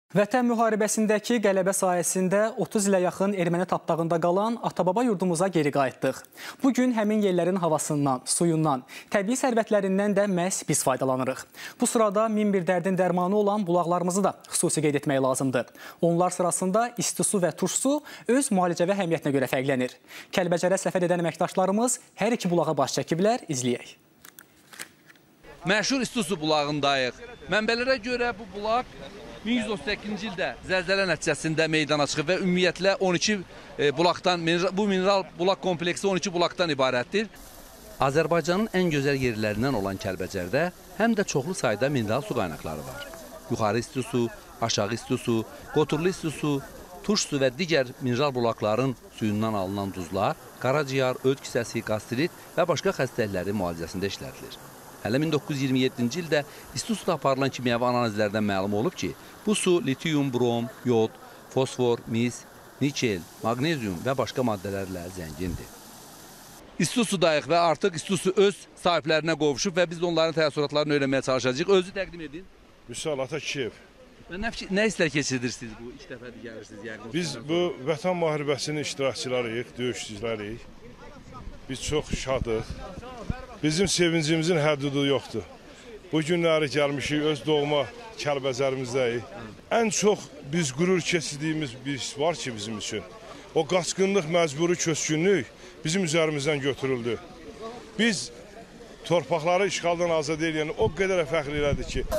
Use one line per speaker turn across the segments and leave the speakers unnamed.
Vətən müharibəsindəki qələbə sayəsində 30 ilə yaxın erməni tapdağında qalan ata-baba yurdumuza geri qayıtdıq. Bugün həmin yerlərin havasından, suyundan, təbii sərvətlərindən də məhz biz faydalanırıq. Bu sırada min bir dərdin dərmanı olan bulaqlarımızı da xüsusi qeyd etmək lazımdır. Onlar sırasında isti su və turş su öz müalicəvi əhəmiyyətinə görə fərqlənir. Kəlbəcərə səfər edən əməkdaşlarımız hər iki bulağa baş çəkiblər, izləyək.
Məşhur isti su bulağındayıq. Mənbələrə görə bu bulaq 1138-ci ildə zəlzələ nəticəsində meydana çıxıb və ümumiyyətlə 12 bulaqdan, bu mineral bulaq kompleksi 12 bulaqdan ibarətdir. Azərbaycanın ən gözəl yerlərindən olan Kəlbəcərdə həm də çoxlu sayda mineral su qaynaqları var. Yuxarı isti su, aşağı isti su, qoturlu isti su, turş su və digər mineral bulaqların suyundan alınan duzlar, qaraciyar, öd kisəsi, qastrit və başqa xəstəliklərin müalicəsində işlədilir. Hələ 1927-ci ildə isti suda aparılan kimyəvi analizlərdən məlum olub ki, bu su litium, brom, yod, fosfor, mis, nikel, magnezium və başqa maddələrlə zəngindir. İsti sudayıq və artıq isti su öz sahiblərinə qovuşub və biz onların təəssüratlarını öyrənməyə çalışacağıq. Özü təqdim edin.
Vüsal Atakiyev.
Nə hisslər keçirirsiniz bu? İlk dəfədir gəlirsiniz yəqin.
Biz bu vətən müharibəsinin iştirakçılarıyıq, döyüşçülərik. Biz çox şadıq. Bizim sevincimizin həddudu yoxdur. Bu günləri gəlmişik, öz doğma Kəlbəcərimizdəyik. Ən çox biz qürur keçirdiyimiz bir iş var ki bizim üçün. O qaçqınlıq, məcburi köçkünlük bizim üzərimizdən götürüldü. Biz torpaqları işğaldan azad edən o qədər fəxr elədik ki.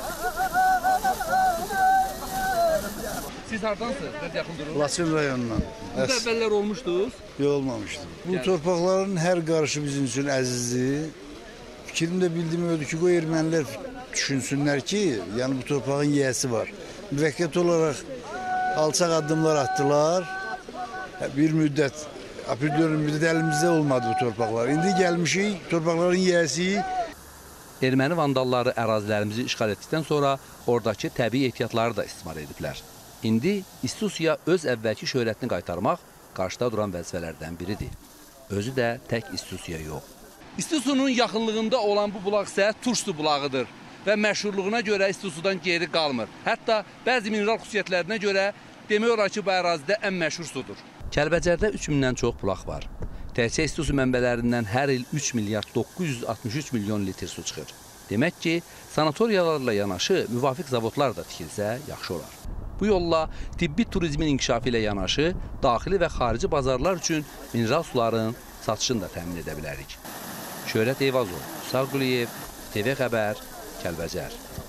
Siz hardansınız? Biraz yaxın durun.
Laçın rayonundan.
Burada əvvəllər olmuşdunuz?
Yox, olmamışdı. Bu torpaqların hər qarışı bizim üçün əzizdir. Fikrimdə bildiyim ödür ki, qoy ermənilər düşünsünlər ki, yəni bu torpağın yiyəsi var. Müvəqqət olaraq alçaq addımlar atdılar. Bir müddət, əlimizdə olmadı bu torpaqlar. İndi gəlmişik, torpaqların yiyəsi.
Erməni vandalları ərazilərimizi işğal etdikdən sonra oradakı təbii ehtiyatları da istismar ediblər. İndi isti suya öz əvvəlki şöhrətini qaytarmaq qarşıda duran vəzifələrdən biridir. Özü də tək isti suya yox. İsti sunun yaxınlığında olan bu bulaq isə turş su bulağıdır və məşhurluğuna görə isti sudan geri qalmır. Hətta bəzi mineral xüsusiyyətlərinə görə demək olar ki, bu ərazidə ən məşhur sudur. Kəlbəcərdə 3000-dən çox bulaq var. Təkcə isti su mənbələrindən hər il 3 milyard 963 milyon litr su çıxır. Demək ki, sanatoriyalarla yanaşı müvafiq zavodlar da tikilsə yaxşı olar. Bu yolla tibbi turizmin inkişafı ilə yanaşı, daxili və xarici bazarlar üçün mineral suların satışını da təmin edə bilərik. Şöhrət Eyvazov, Sağ Quliyev, TV Xəbər, Kəlbəcər.